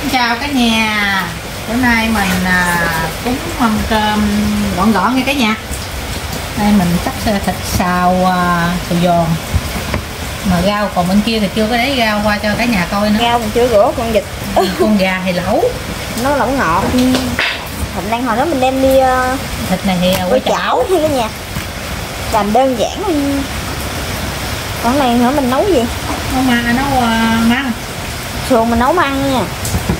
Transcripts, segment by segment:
Chào cả nhà. Bữa nay mình cúng mâm cơm gọn gọn nha cả nhà. Đây mình cắt thịt xào giòn. Mà rau còn bên kia thì chưa có lấy rau qua cho cả nhà coi nữa. Rau mình chưa rửa con vịt. Con gà hay lẩu. Nó lẩu ngọt. Thịt đang hồi đó mình đem đi thịt này thì quay chảo hay cả nhà. Làm đơn giản thôi. Còn này nữa mình nấu gì? Nấu măng. Thường mình nấu măng nha.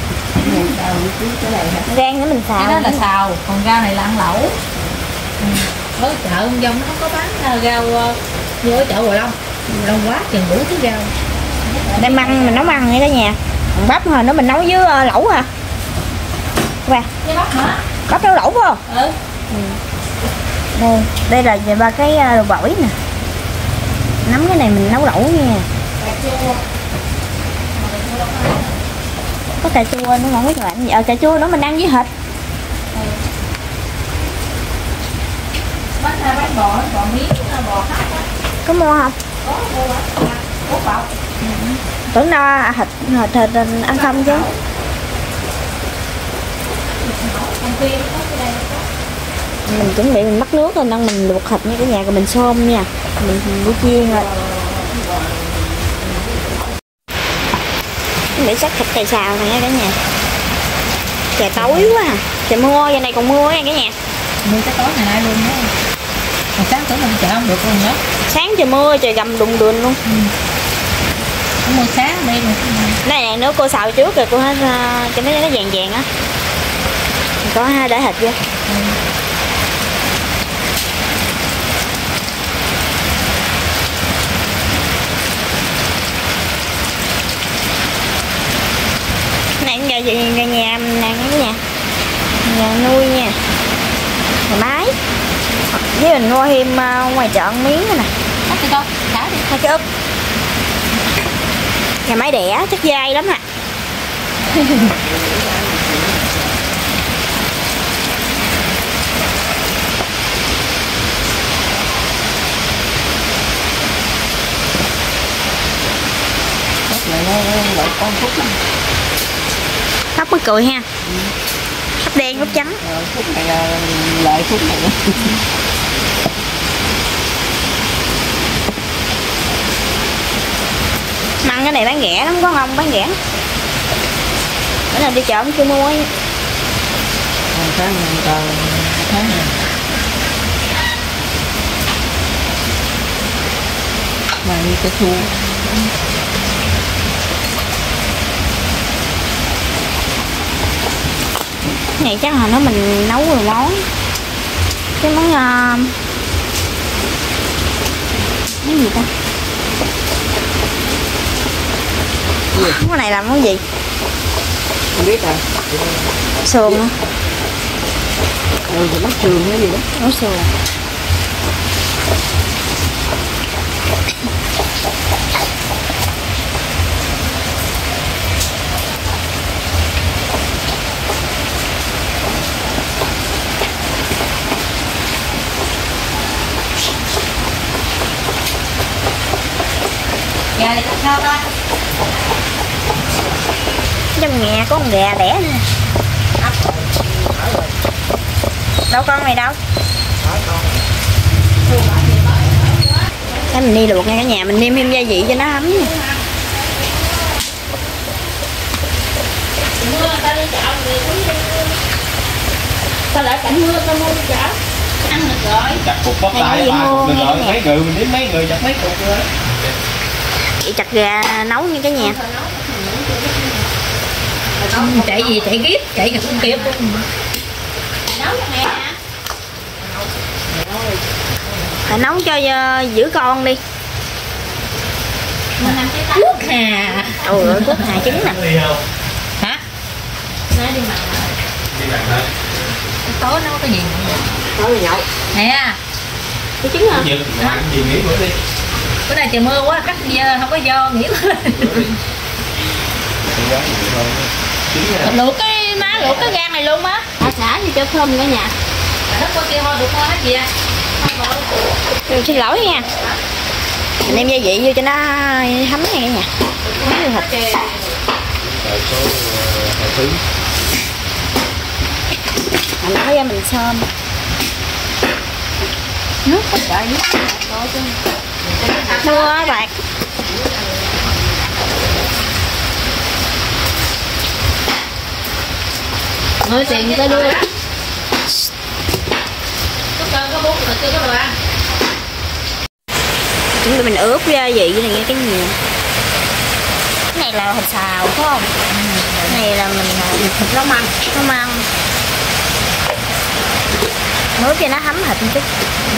Rang nữa mình xào. Cái đó là xào, còn rau này là ăn lẩu. Ở chợ ông Dông nó không có bán rau như ở chợ Hòa Long quá chừng đủ thứ rau. Đây măng mình nấu măng nha cả nhà. Còn bắp hồi nó mình nấu với lẩu hả? Và với bắp hả? Bắp nấu lẩu phải không? Đây là về ba cái đồ bổi nè. Nắm cái này mình nấu lẩu nha. Có cà chua nữa không biết bạn. Cà chua nữa mình ăn với thịt. Bánh bò miếng, bò hấp á. Có mua không? Có mua bột bọc. Tưởng đâu thịt ăn không chứ. Mình chuẩn bị mình mắc nước rồi nên mình luộc thịt nha cả nhà, rồi mình xôm nha. Mình đi chiên rồi. Để sắc thịt cày xào này nha cả nhà. Trời tối quá à. Trời mưa, giờ này còn mưa nha cả nhà. Mưa tới tối ngày nay luôn đó. Mà sáng tưởng mình chợ không được luôn nữa. Sáng trời mưa, trời gầm đùng đùng luôn. Mưa sáng đây mà. Này nữa cô xào trước rồi cô hết cho nó vàng vàng á. Có để thịt vô. Này cũng gà nhà nè cả nhà. Nhà nuôi nha. Thoải mái. Với mình mua thêm ngoài chợ miếng nữa nè. Cắt đi con, thả đi. Hai cái úp. Gà mái đẻ chắc dai lắm à. Lại con phút lắm. Hấp mới cười ha. Hấp đen hấp trắng. Phút này là lợi phút này. Măng cái này bán rẻ lắm, có không bán rẻ. Bữa nào đi chợ cũng chưa mua ấy. Tháng này. Mà đi cà chua. Cái này chắc là nó mình nấu rồi món. Cái món gì ta? Cái này làm món gì? Không biết à. Sườn hả? Mắm sườn hay gì đó. Nấu sườn. Gà này sao ta? Trong nhà có con gà đẻ nè. Đâu con này đâu? Cái mình đi luộc nha cả nhà, mình nêm thêm gia vị cho nó ấm nha. Sao lại cảnh mưa tao mua đi chợ? Ăn được rồi. Chặt cục bắp tay 3 cục được rồi. Mấy người mình đếm mấy người chặt mấy cục rồi. Chị chặt gà nấu nha cả nhà. Chạy gì chạy kiếp, chạy cả không kịp luôn. Nấu cho mẹ hả? Phải nấu cho giữ con đi. Quốc Hà. Ôi quốc Hà trứng nè. Hả? Nói đi mà. Đi bạn hả? Tối nấu cái gì? Tối nhậu. Nè. Cái trứng hả? Giật, ăn gì nghỉ bữa đi. Bữa nay trời mưa quá, cắt dơ, không có dơ, nghỉ quá. Luộc cái gan này luôn á. Xả thì cho thơm cả nhà. Đất có kia thôi, được thôi hết gì à? Xin lỗi nha. Mình đem gia vị vô cho nó thấm nha cả nhà. Thấm vô thịt. thử. Mình nói ra mình xôm. Nước có chạy nước chứ. Mua bạc. Người tiền tới đưa. Có cơm có bún rồi chưa có đồ ăn. Chúng tụi mình ướp gia vị này nghe cái nhiều. Cái này là thịt xào phải không? Cái này là mình Thịt nó măng. nó măng. Ướp cho nó thấm thịt một chút.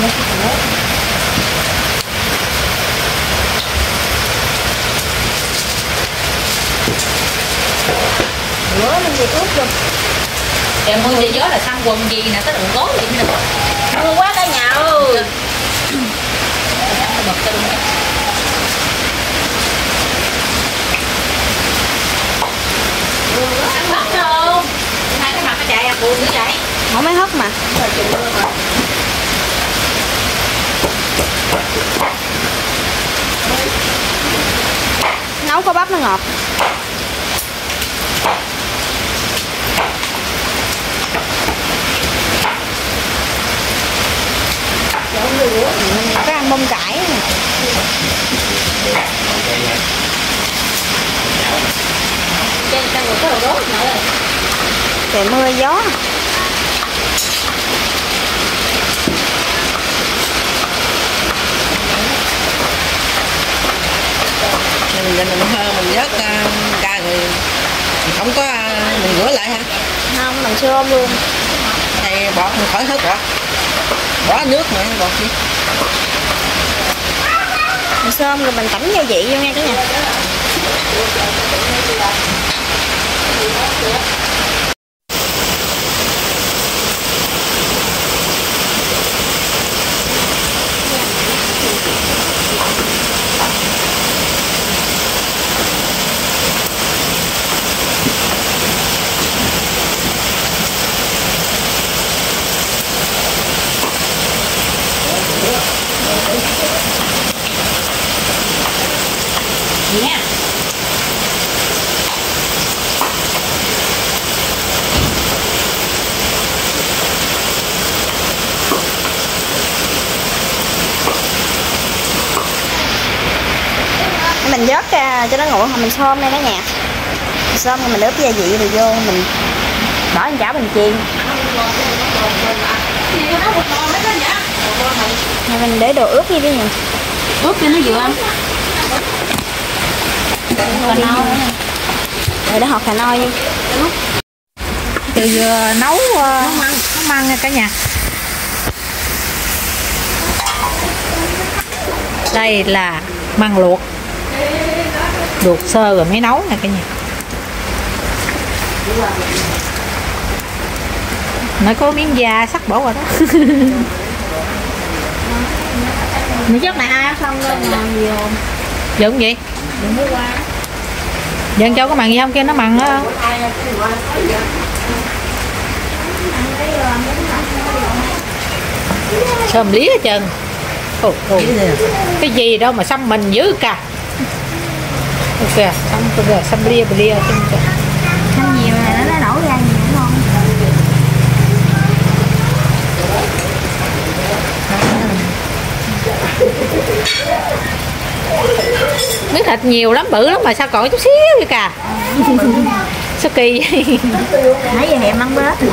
Bữa mình về ướp luôn. Kèm mưa về gió là xăm quần gì nè, cái đựng gối vậy nè. Mưa quá cả nhà ơi. Bật cái luôn. Ăn bắp không? Hai cái mặt nó chạy à, buồn dữ vậy. Không mấy hấp mà. Nấu có bắp nó ngọt. Mình có ăn bông cải nè. Trên trong rồi có đồ đốt nữa. Trời mưa gió. mình mình vớt ra rồi không có mình rửa lại hả? Không, mình xôm luôn. Này bọt mình khỏi hết bọt, bỏ nước mà bọt gì. Mình xôm rồi mình tẩm gia vị vô nha cả nhà. Nha. Mình vớt ra cho nó nguội, mình xôm đây cả nhà. Mình xôm rồi mình ướp gia vị rồi vô, mình bỏ lên chảo mình chiên. Rồi mình để đồ ướp đi đi nhỉ. Ướp cho nó vừa ăn. Cà no nữa nè. Rồi để hột cà no vô. Từ vừa nấu nó măng nha cả nhà. Đây là măng luộc. Luộc sơ rồi mới nấu nè cả nhà. Nó có miếng da sắc bỏ vào đó. Mình chắc này ai không đâu mà nhiều. Dựng gì? Dân châu có mặn gì không? Kia nó mặn đó. Sơm lý hết trơn. Cái gì đâu mà xăm mình dữ cả. Ok, xăm lia Không nhiều là nó nổ ra nhiều đúng không? miếng thịt nhiều lắm, bự lắm mà sao còn chút xíu vậy cả. Sao kỳ vậy? Nãy giờ hẹn ăn bớt.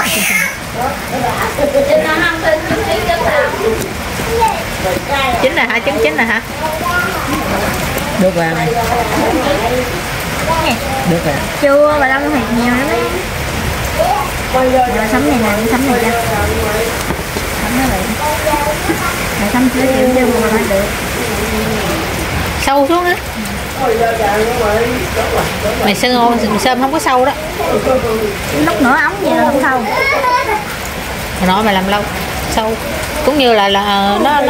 Chín là hả? Trứng chín là hả? Được rồi này. Được rồi. Chua và đông thịt nhiều lắm ấy. Rồi sắm này nè, sắm này cho. Sắm nó vậy. Rồi sắm chứa chịu cho mà phải được. Sâu xuống á. Mày sơm không có sâu đó. Lúc nửa ống vậy là không sâu. Hồi nọ mày làm lâu sâu cũng như là nó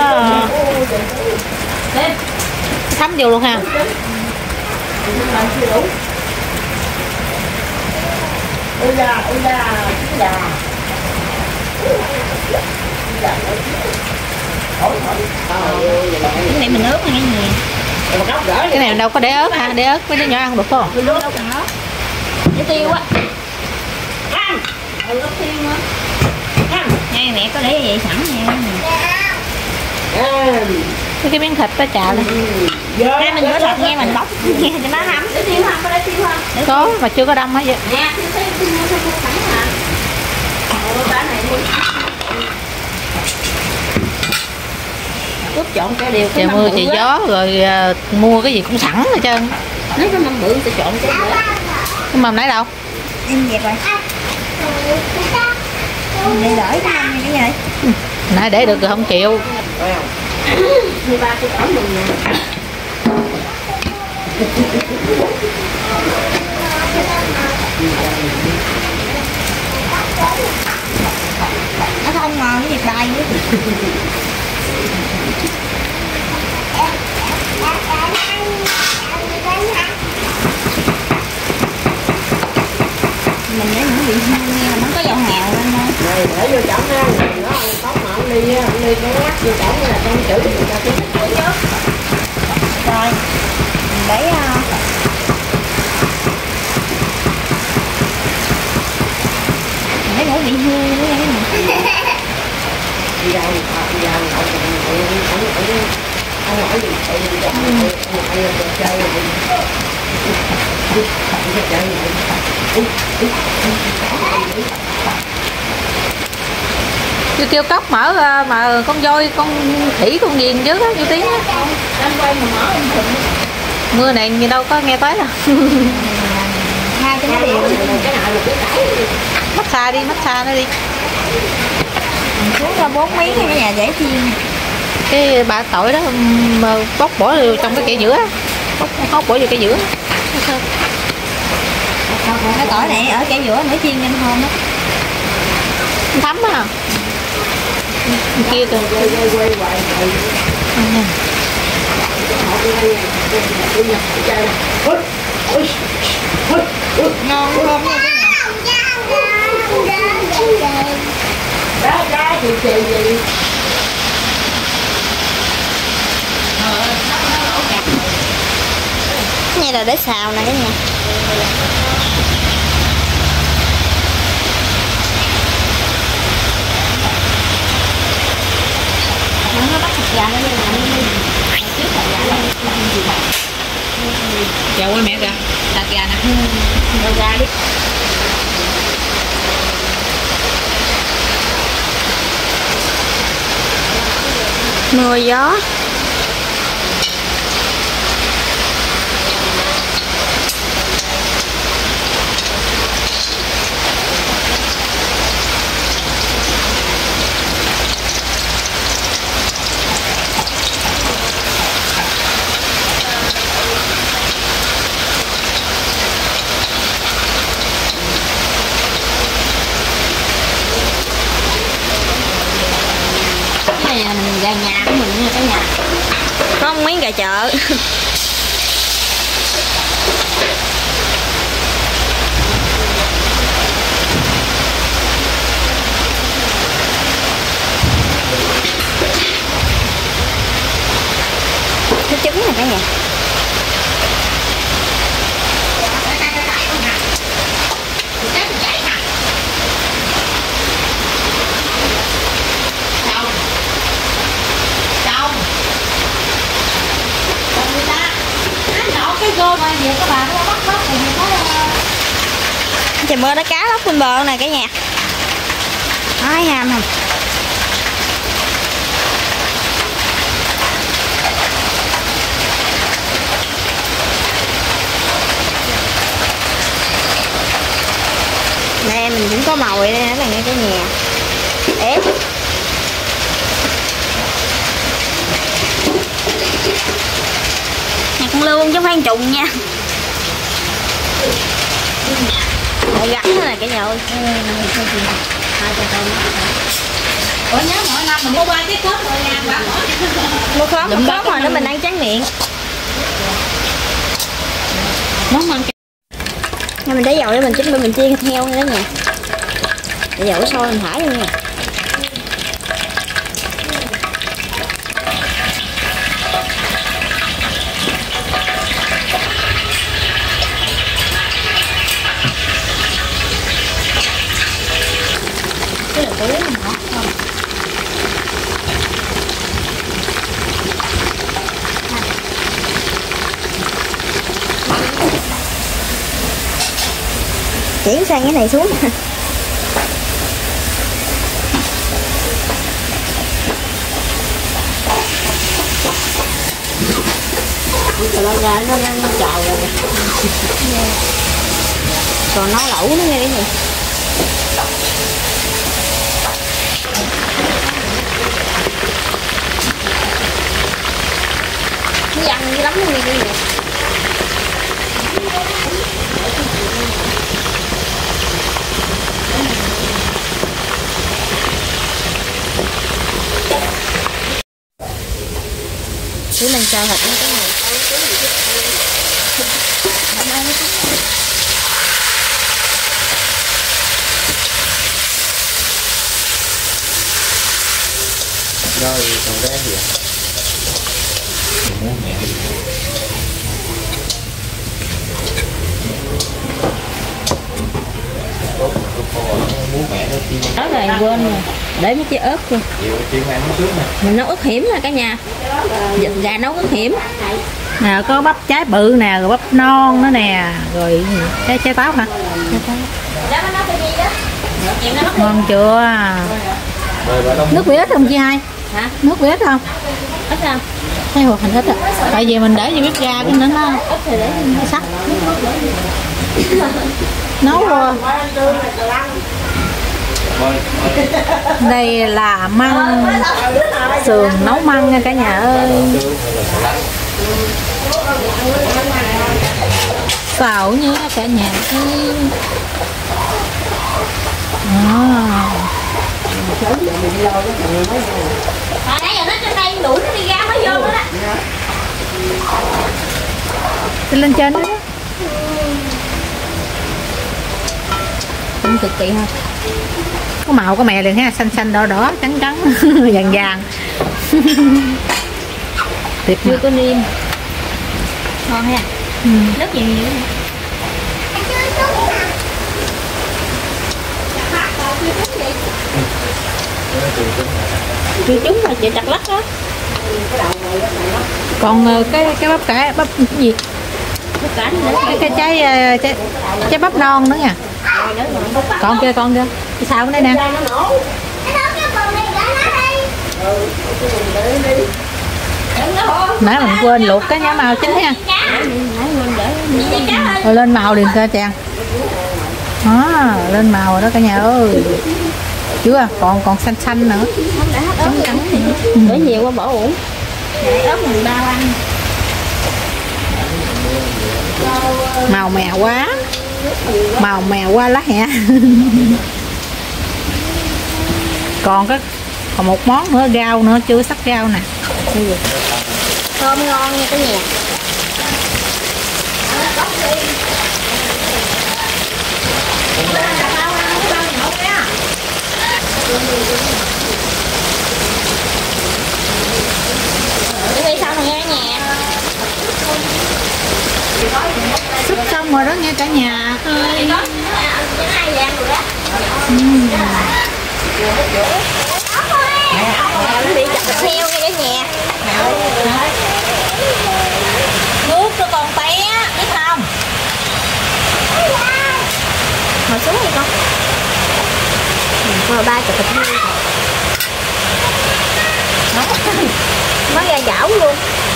thấm vô luôn ha. Cái này mình ướp cái gì? Cái này đâu có để ớt ha, để ớt với đứa nhỏ ăn được không? Để tiêu á. Ngay mẹ có để vậy sẵn nha. Cái miếng thịt đó chào này. Hai mình rửa thịt nha, mình bóc nha cho nó hầm. Để tiêu không? Có để tiêu không? Có mà chưa có đông hết vậy. Nè, tiêu sẵn hả? Bán này luôn. Cúp chọn cái điều. Trời mưa trời gió rồi mua cái gì cũng sẵn hết trơn. Nếu cái mâm bự sẽ chọn cái nữa. Cái mâm nãy đâu? Em dẹp rồi. Để đợi cái mâm như vậy. Nãy để được rồi không chịu. Thì ba cái cỏ mình nè. Nó không ngon cái việc đai nữa. Mình lấy những vị hương nha, nó có dầu hào lên thôi. Này để vô chổng ha, nó tóc mà ông ly cái ngắt vô chổng là trong chữ người ta cứ thích chữ đó. Rồi, mình lấy ngũ vị hương nữa nha. Đi đâu đi đâu ông hỏi gì chơi Chưa kêu cốc mở mà con voi con khỉ con ghiền chứ á như tiếng á. Đang quay mà mở em thịnh. Mưa này gì đâu có nghe tới đâu. Hai cái nó đều. cái nào là cái cãi Massage đi, massage nó đi. Mình xuống ra 4 miếng cái nhà dễ chiên. Cái bà tỏi đó mà bóc bỏ vô trong cái kẻ giữa, bóc bỏ vô cái giữa. Cái tỏi này ở kẻ giữa nữa chiên nhanh hơn á. Thấm á. Kia kìa. Ngon không nha đó chị gì cái này là để xào nè cái nhà. Nó bắt thịt gà lên Chào quay mẹ kìa, thịt gà nè. đầu gà đi. Mưa gió. Gà nhà của mình nha cả nhà. Có một miếng gà chợ. Cái trứng này cả nhà. Trời mưa đó cá lóc bên bờ này cả nhà. Nói ham không? Nè mình cũng có mồi đây nè nghe cả nhà. Ép. Nè con lương chứ không phải trùng nha. Gắn thế này cả nhà ơi. Ủa nhớ mỗi năm mình mua 3 cái khóm rồi nha, bà bỏ. Mua khóm rồi nó mình ăn tráng miệng. Món ăn Nha mình để dầu để mình chuẩn bị mình chiên thịt heo nữa đó nha. Để dầu sôi mình thả vô nha. Chuyển sang cái này xuống. Nó ra nó trào rồi. Còn nó lẩu nữa nghe cái gì. Nó dằn dữ lắm luôn nghe cái gì. Cứ lên trao thịt nó cái này. Rồi còn cái gì ạ? Muốn mẹ đi. Muốn mẹ nó chi. Đó rồi quên rồi. Để mấy trái ớt kìa. Chịu ăn nó trước nè. Mình nấu ớt hiểm nè cả nhà. Gà nấu ớt hiểm. Nè có bắp trái bự nè, rồi bắp non nữa nè, rồi trái táo hả? Ngon chưa? Nước bị ít không chị hai? Hả? Nước bị ít không? Ít không? Thấy hột hình ít à. Tại vì mình để vô bếp ga cái nữa nó sắc. Nấu đây là măng sườn nấu măng nha cả nhà ơi. Xào nhé cả nhà ơi. Nãy giờ nó trên đây đuổi nó đi ra mới vô đó. Lên trên đó. Cũng cực kỳ ha. Có màu có mè liền ha, xanh xanh đỏ đỏ trắng trắng vàng vàng. Tuyệt Chưa có niêm. Ngon ha. Rất nhiều nhiều. Chưa trúng là chị chặt lắc đó. Còn cái bắp cải bắp cái gì? Bắp cải nữa. Cái trái bắp non nữa nha. Con kia cái sao cái này nè. Nãy mình quên luộc cái nhá màu chín ha. Rồi lên màu liền cho chàng. Đó, lên màu rồi đó cả nhà ơi. Chưa, còn xanh xanh nữa. Trắng trắng thì để nhiều qua bỏ uổng. Ớt mình bao ăn. Màu mè quá. Màu mè quá lá hẹ. Còn một món nữa, rau nữa chưa sắc rau nè. Thơm ngon nha cả nhà. Đi sau này nha cả nhà. Súp xong rồi đó nha cả nhà ơi. Bị chặt thịt heo nha cả nhà. Nước nó còn té biết không? Ngồi xuống đi con. Rồi ba chặt thịt heo. Nó ra chảo luôn.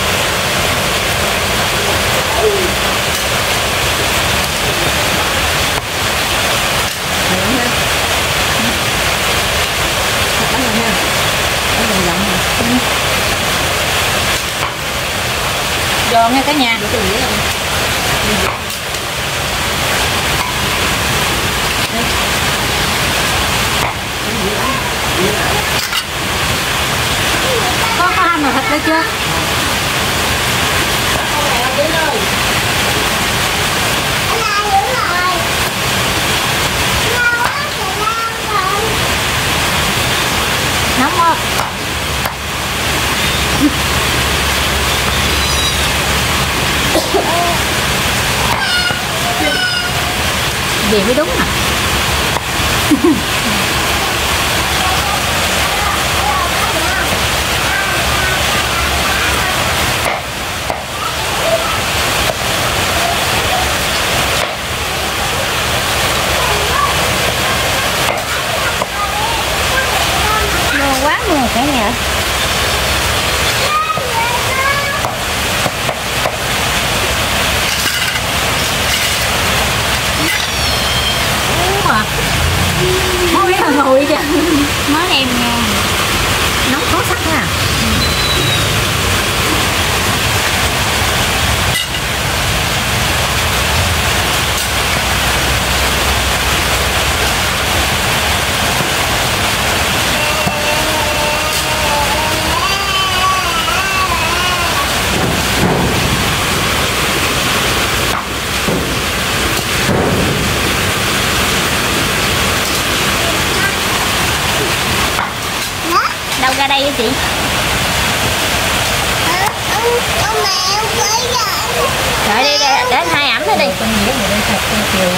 Giòn nha cả nhà. Có hai mà thịt đây chưa? Nóng không? Gì mới đúng à. nha. Món em nha. Nóng khó sắc nha. Đâu ra đây với chị? Rồi đi để hai ẩm nữa đi. Con nghĩa người đây thật con chiều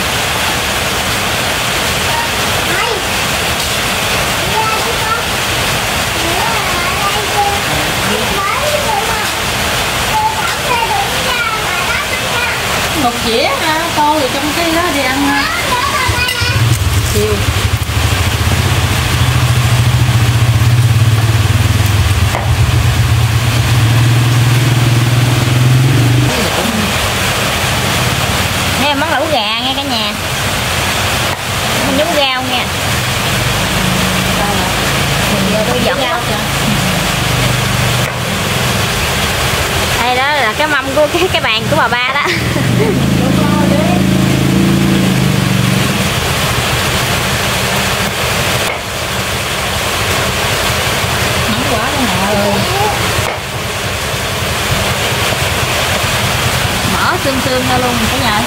một dĩa ha, tô rồi trong cái đó đi ăn ha. Chiều Đây là món lẩu gà nghe cả nhà. Mình nhúng rau nha. Tôi dọn rau. Đây đó là cái mâm của cái bàn của bà ba đó. nóng quá đó mẹ ơi. Mỡ xương xương ra luôn cả nhà.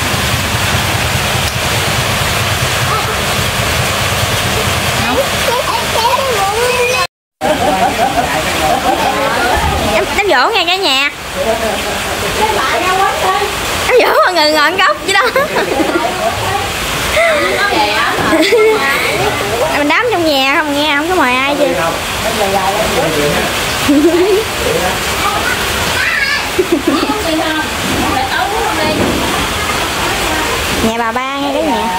Đám dỗ nghe cả nhà. Đám dỗ mọi người ngồi ăn gốc chứ đó. Mình đám trong nhà không nghe, không có mời ai chứ. Nhà bà ba nghe cái nhà.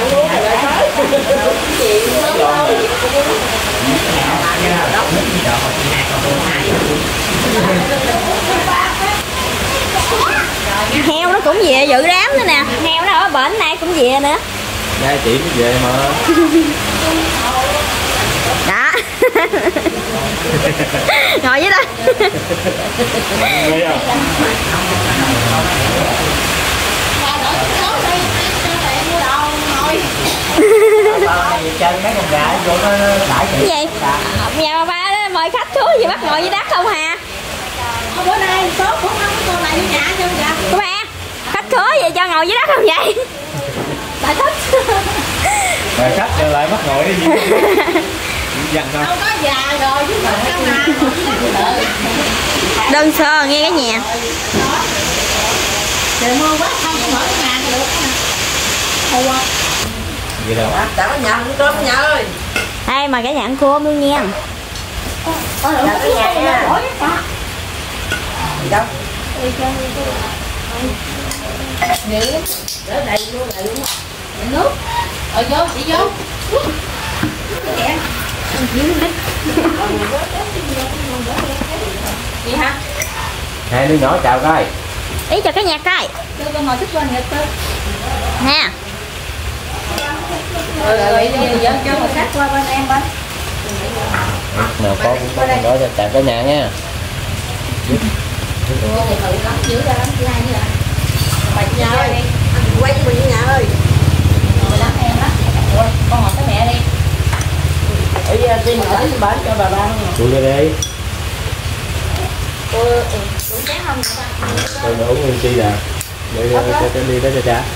Heo nó cũng về dự đám nữa nè. Heo nó ở bển này cũng về nữa. Dạ chị mới về mà. Đó. Ngồi dưới đó. Chơi mấy con gà vô nó đãi Cái gì? Nhà bà ba đó mời khách xuống gì bắt ngồi dưới đất không hà? Bữa nay sốt cũng không có con này đi nhà cho dạ. Cô ba, khách khứa vậy cho ngồi dưới đất không vậy? Tại thích. mời khách trở lại bắt ngồi đi. Dặn không? Đâu có già rồi chứ mà đâu mà. Đơn sơ nghe cái nhà. Trời mưa quá không có mở cái nhà được. Thua. Vậy đâu? Chả có nhà ăn cơm nhà ơi. Đây mà cả nhà ăn cơm luôn nha. Chào cả nhà nha. Đâu? Vậy để đầy luôn lại luôn. Nước. Vô chị vô. Kìa. Chị hả? Hai đứa nhỏ chào coi. Ý cho cái nhà coi. Đưa con ngồi xích bên nghịch tư. Nè. Rồi giờ cho một khách qua bên em bên. Nào con cũng đó cho chào cả nhà nha. Ủa thì thử lắm dữ ra lắm chị hai nữa. Bà chị ơi đi. Anh quay với mình nhà ơi. Ngồi lắm em á. Ủa, con ngồi với mẹ đi. Ở đi mà ở bển cho bà ba. Tụi ra đi. Tôi chén không Tôi nữa uống nguyên chi nè. Để cho đi đó cho cha.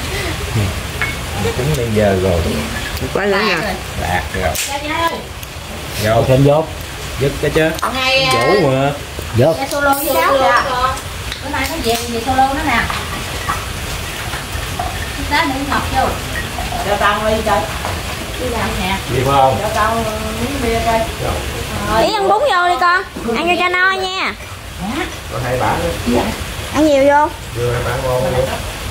Cũng bây giờ rồi. Quay lại nè. Đạt rồi. Cha ơi. Rồi thêm dốt. Dứt cái chứ. Ngày Dỗ mà. Dốt. cha solo với cháu kìa. Bữa nay nó về solo nó nè. Đá miếng ngọt vô. Cho tao đi chơi. Đi làm nè. Đi phải không? Cho tao miếng bia coi. Ý ăn bún vô đi con. Ăn cho no nha. Có hai bả nữa. Ăn nhiều vô. Đưa hai bả ngon luôn.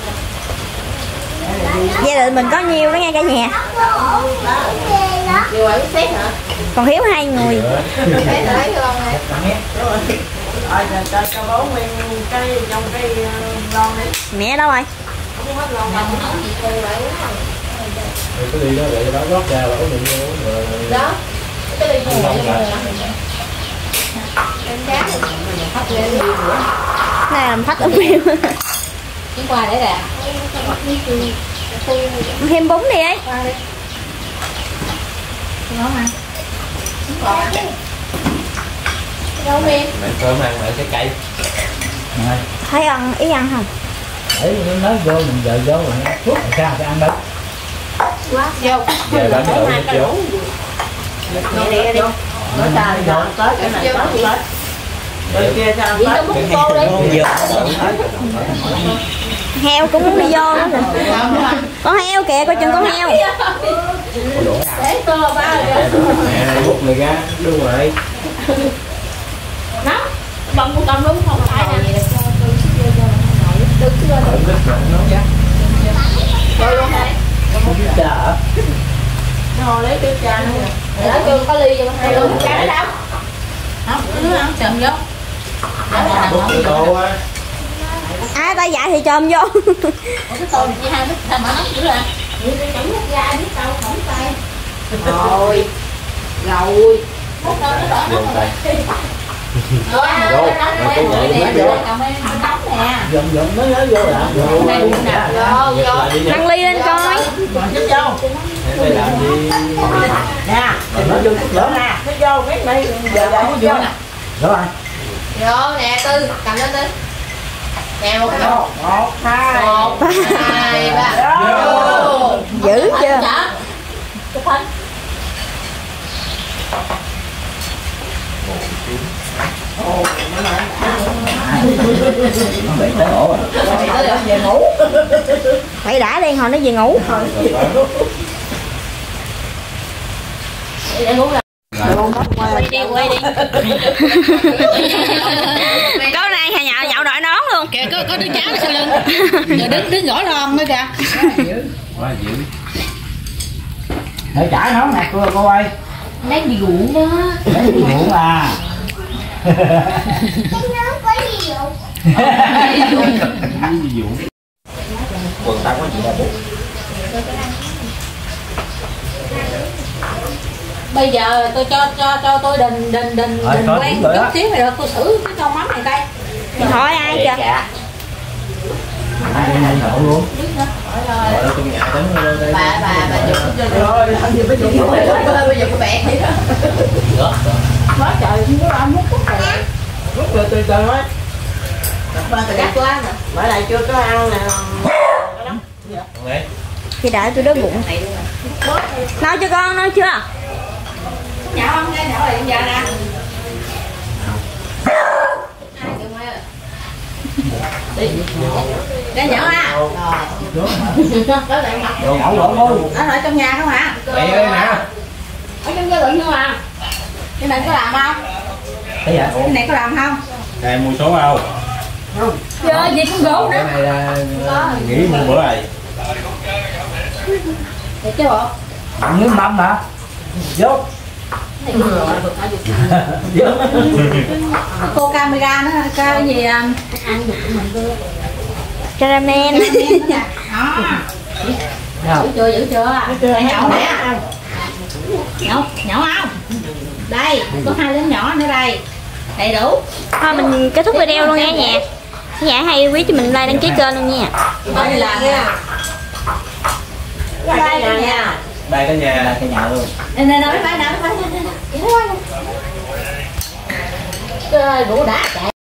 Gia đình mình có nhiêu đó nghe cả nhà. Điều ấy xét hả? Còn thiếu 2 người. Xét lấy cho con nè. Rồi cho bố nguyên cái trong cái lon đi. Mẹ đâu rồi? Không hết lon. Mà cũng nấu gì thôi vậy. cái ly đó để đó rót ra là có miệng vô rồi. Đó cái ly không rồi Này làm thách ở miệng. Chuyển qua để nè. Thêm bún đi ấy. Qua đi. Ngon mà. Còn đâu em? Mẹ cơm ăn mẹ trái cây. Thấy ăn ý ăn không? Để nó nói vô mình giờ vô rồi thuốc làm sao phải ăn đâu. Vô. Giờ bánh đậu đi vô. Đi đi. Nó ta đi đó tới cái này tới rồi. Rồi kia sao Đi tao múc cô đi. Heo cũng muốn đi vô nữa nè. Con heo kìa, coi chừng con heo. Để cơ ba kìa. Mẹ múc này ra đúng rồi. Nó bông một tông đúng không phải nè. Rồi luôn hả? Không biết chả. Nó lấy cái cha nữa. Để cơm có ly vô hai luôn cá đâu. Không, cứ ăn chậm vô. Múc cái tô á. Ai tay dạy thì chồm vô. Cái tô này chị hai biết sao mà nóng dữ à? Chị chẳng múc ra biết đâu không tay. Rồi. Rồi. Múc đâu nó đỡ Vô tay. Rồi, Vô. nó Cô ngồi nè, vô. cầm em nóng nè. Dần nó nói vô đã. Vô. Nâng ly lên coi. Chút vô. Em phải làm gì? Nè, Nó vô chút nữa. nè, nó vô cái này giờ lại nó vô nè. Rồi. Vô nè Tư, cầm lên Tư. Nè một cái Một, hai. 1 2 3. Vô. Dữ chưa? Chụp hình. Nó bị tới ổ rồi. Về ngủ. Phải đã đi hồi nó về ngủ. Để ngủ rồi. Quay đi, quay đi. Câu này hà nhạo nhạo đội nón luôn. Kìa có đứa cháu sau lưng. Rồi đứng gõ lon nữa kìa. Quá dữ. Để trả nón nè cô ơi. Lấy gì ruộng đó. Lấy gì ruộng à. Quần tao có gì đâu bút. Bây giờ tôi cho tôi đình quen chút xíu rồi tôi thử cái con mắm này coi. Hỏi ai kìa? Ai đậu luôn. Rồi đâu trong nhà tính lên đây. Bà chụp Rồi, làm gì bây giờ bây giờ cái bẹt đi đó. quá trời không có ăn múc rồi. Múc rồi từ từ thôi. Ba từ gắt quá nè. Bởi lại chưa có ăn nè. Đấy. Chị đợi tôi đói bụng. Nói cho con, nói chưa? Nhạo không nghe nhạo liền giờ nè. Để nhạo ha. Đồ ngậu lộn luôn. Nó ở trong nhà không hả? Đây đây nè. Ở trong gia đình không à? Cái này có làm không? Thấy vậy? Cái này có làm không? Đây mua số không? Chơi gì cũng đủ Cái nữa. này là nghỉ mua bữa này. Được chưa bộ? Bạn miếng mâm hả? Vô. Vô. Cô camera nó cái gì ăn được mình đưa. Caramel. Đó. Giữ chưa? Đây nhậu nè. Nhậu không? Đây, có 2 đứa nhỏ nữa đây. Đầy đủ. Thôi mình kết thúc video luôn nha nhà. Dạ hay quý cho mình like đăng ký kênh luôn nha. Đây là nha. Đây cả nhà. Đây cả nhà. Là cái nhà luôn. Nè nó phải. Trời, đủ đã chạy.